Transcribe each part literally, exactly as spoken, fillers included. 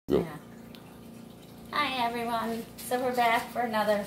Yeah. Hi everyone. So we're back for another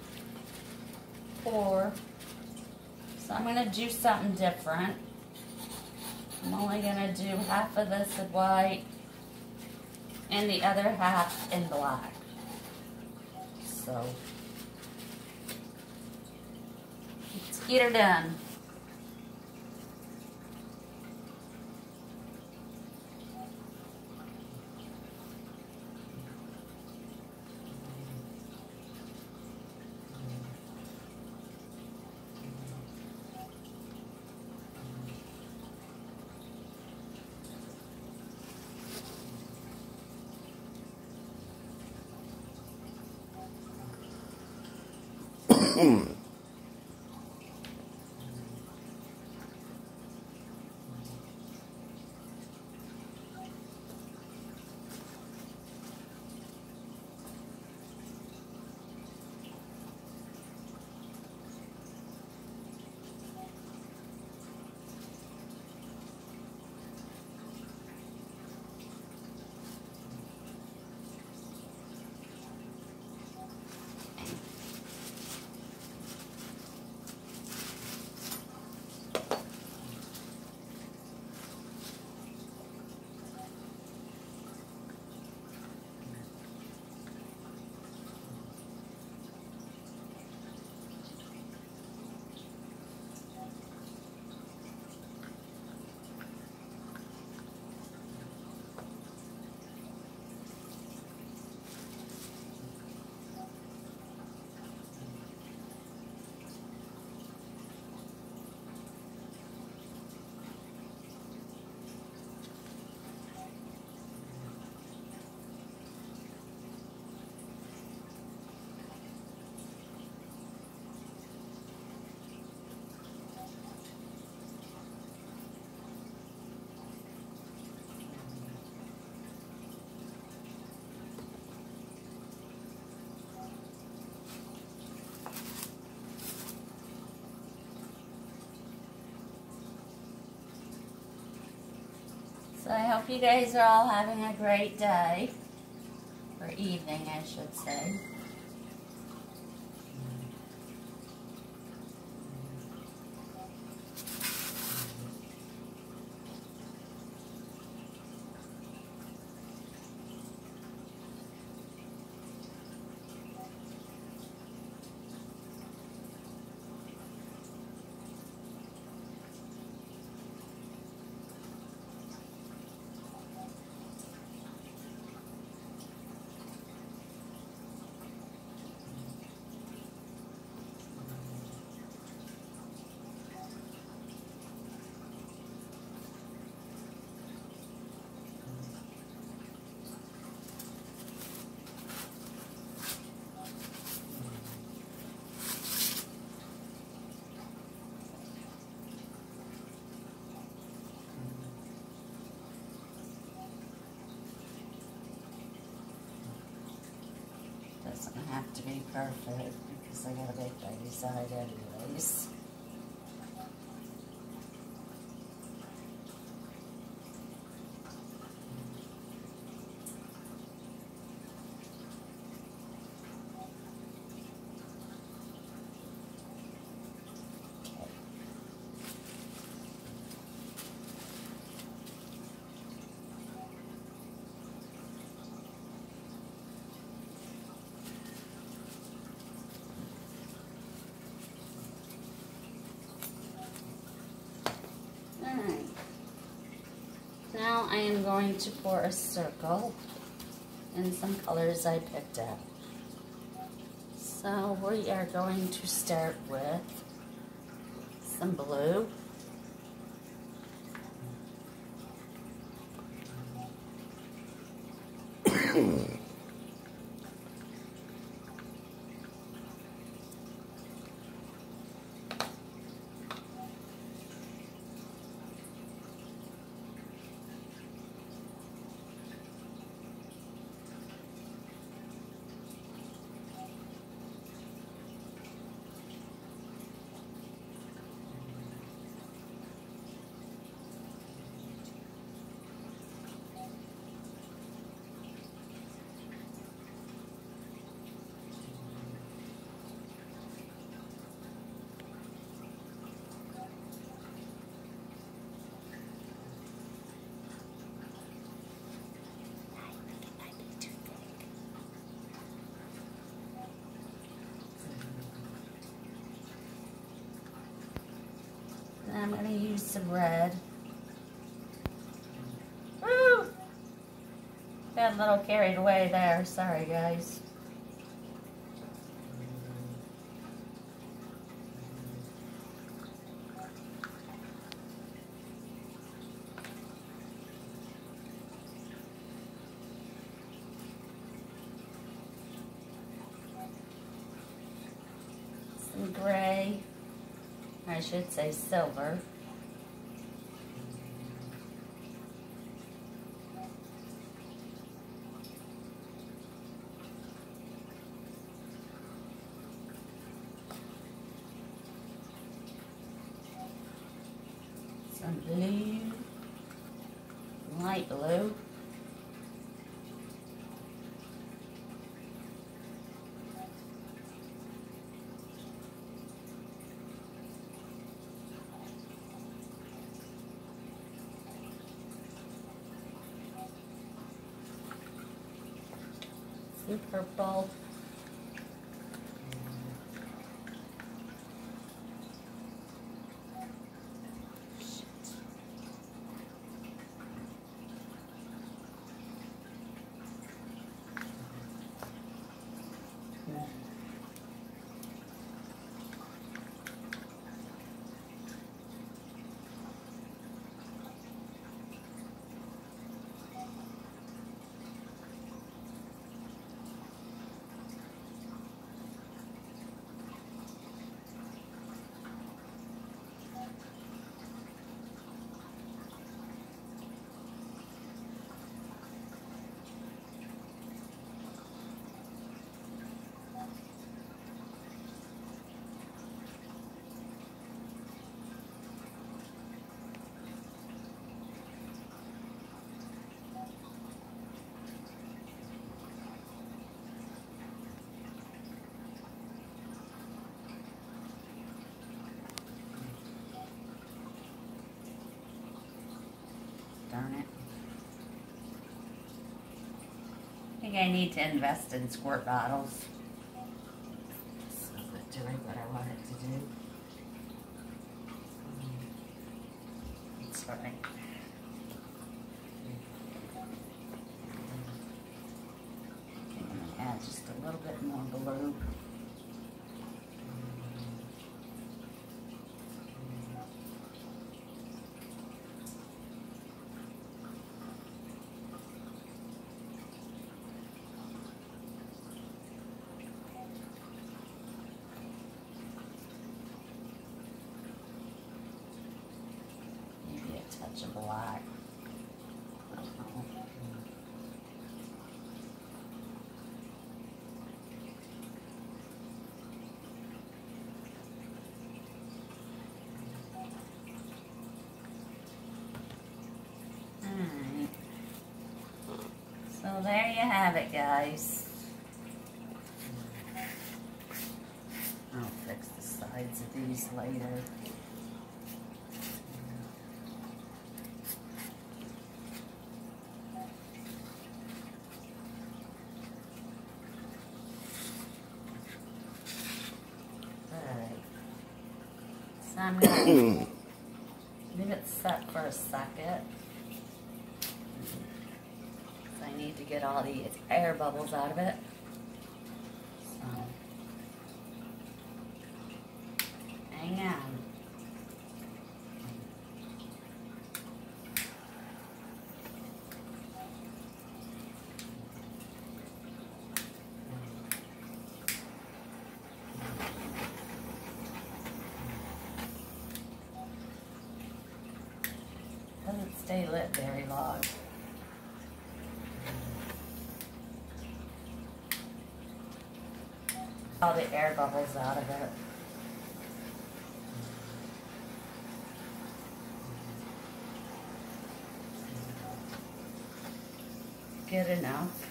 pour. So I'm going to do something different. I'm only going to do half of this in white and the other half in black. So let's get her done. So I hope you guys are all having a great day, or evening I should say. Doesn't have to be perfect because I gotta make by side anyways. Alright, now I am going to pour a circle in some colors I picked out. So we are going to start with some blue. use some red. Woo! Got a little carried away there. Sorry, guys. Some gray. I should say silver. Some blue, light blue. Some purple. Darn it. I think I need to invest in squirt bottles. It's not doing what I want it to do. It's alright. I'm going to add just a little bit more blue. Touch of black. Alright. So there you have it, guys. I'll fix the sides of these later. So I'm going to leave it set for a second. So I need to get all the air bubbles out of it. So, hang on. Doesn't stay lit very long. All the air bubbles out of it. Good enough.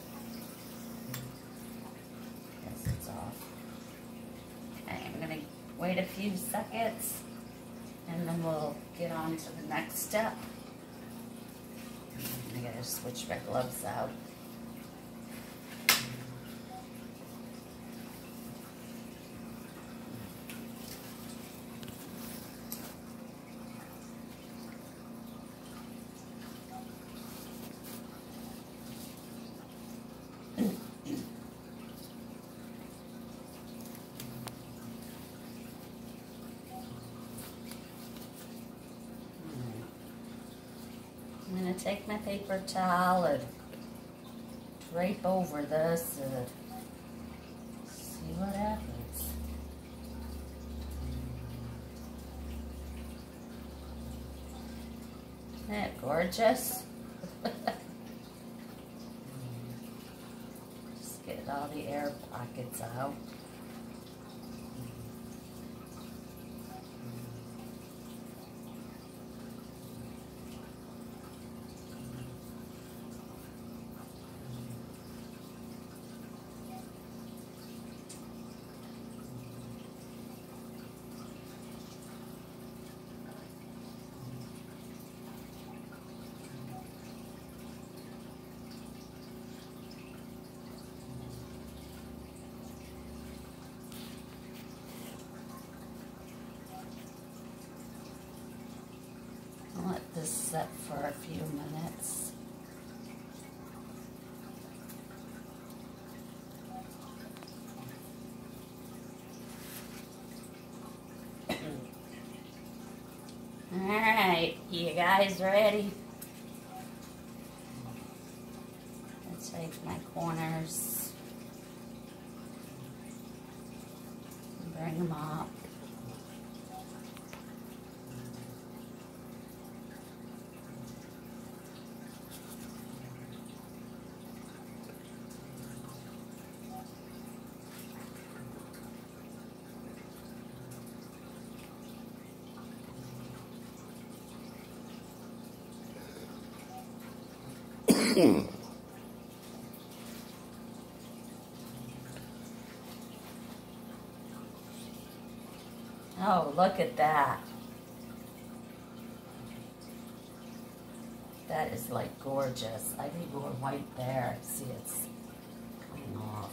Yes, it's off. Okay, I'm gonna wait a few seconds and then we'll get on to the next step. I gotta switch my gloves out. take my paper towel and drape over this and see what happens. Isn't that gorgeous? Just get all the air pockets out. Let this set for a few minutes. All right, you guys ready? Let's take my corners and bring them up. Oh, look at that. That is like gorgeous. I think more white there. See, it's coming off.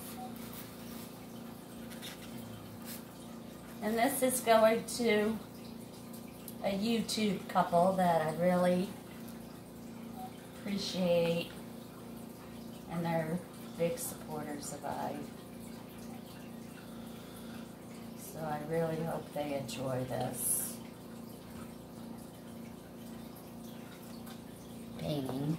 And this is going to a YouTube couple that I really appreciate, and they're big supporters of I. So I really hope they enjoy this painting.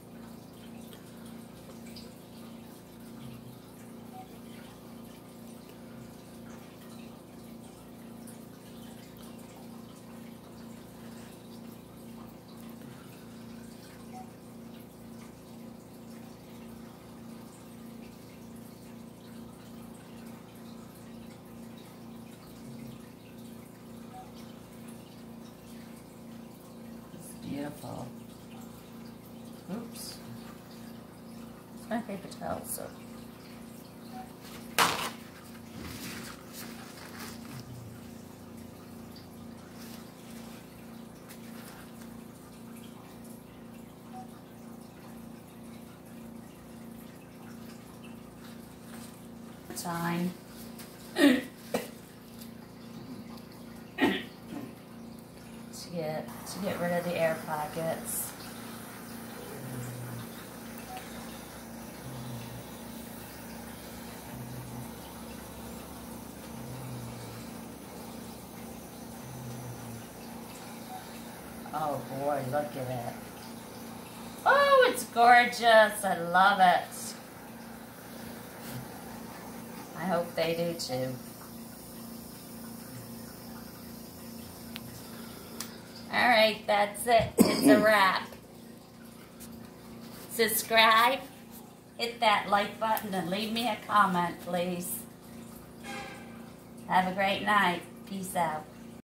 Beautiful. Oops. It's my paper towel, so. Time. to get to get rid of the air pockets. Oh boy, look at it. Oh, it's gorgeous. I love it. I hope they do too. All right, that's it. It's a wrap. Subscribe, hit that like button, and leave me a comment, please. Have a great night. Peace out.